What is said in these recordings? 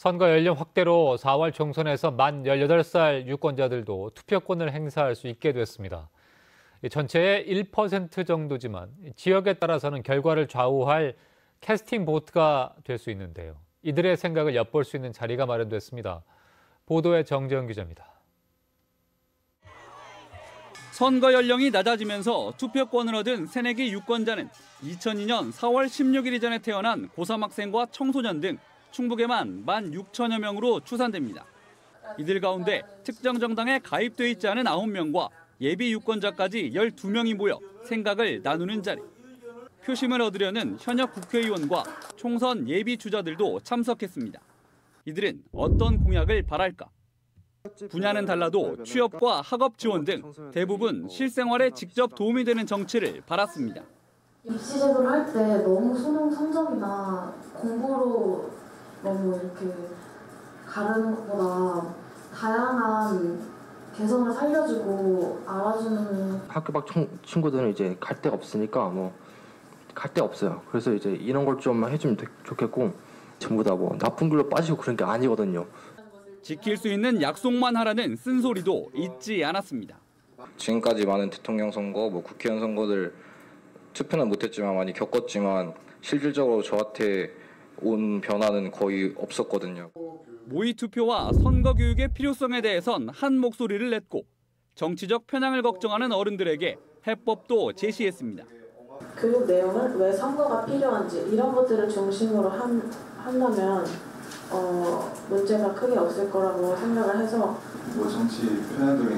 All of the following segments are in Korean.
선거 연령 확대로 4월 총선에서 만 18살 유권자들도 투표권을 행사할 수 있게 됐습니다. 전체의 1% 정도지만 지역에 따라서는 결과를 좌우할 캐스팅 보트가 될 수 있는데요. 이들의 생각을 엿볼 수 있는 자리가 마련됐습니다. 보도에 정재영 기자입니다. 선거 연령이 낮아지면서 투표권을 얻은 새내기 유권자는 2002년 4월 16일 이전에 태어난 고3 학생과 청소년 등 충북에만 16,000여 명으로 추산됩니다. 이들 가운데 특정 정당에 가입돼 있지 않은 9명과 예비 유권자까지 12명이 모여 생각을 나누는 자리. 표심을 얻으려는 현역 국회의원과 총선 예비 주자들도 참석했습니다. 이들은 어떤 공약을 바랄까? 분야는 달라도 취업과 학업 지원 등 대부분 실생활에 직접 도움이 되는 정치를 바랐습니다. 입시 제도를 할 때 너무 수능 성적이나 공부로 너무 이렇게 가르는 것보다 다양한 개성을 살려주고 알아주는 학교 밖 친구들은 이제 갈 데가 없으니까 갈 데 없어요. 그래서 이제 이런 걸 좀 해주면 좋겠고 전부 다 나쁜 길로 빠지고 그런 게 아니거든요. 지킬 수 있는 약속만 하라는 쓴소리도 잊지 않았습니다. 지금까지 많은 대통령 선거, 국회의원 선거들 투표는 못했지만 많이 겪었지만 실질적으로 저한테 온 변화는 거의 없었거든요. 모의 투표와 선거 교육의 필요성에 대해선 한 목소리를 냈고 정치적 편향을 걱정하는 어른들에게 해법도 제시했습니다. 교육 내용을 왜 선거가 필요한지 이런 것들을 중심으로 한다면 문제가 크게 없을 거라고 생각을 해서 정치 편향적인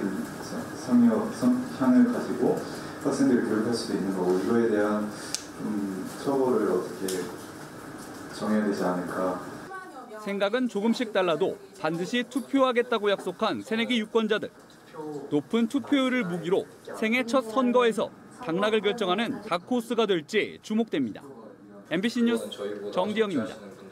성향을 가지고 학생들을 교육할 수도 있는 거고 이거에 대한 처벌을 어떻게 정해야 되지 않을까. 생각은 조금씩 달라도 반드시 투표하겠다고 약속한 새내기 유권자들. 높은 투표율을 무기로 생애 첫 선거에서 당락을 결정하는 다크호스가 될지 주목됩니다. MBC 뉴스 정재영입니다.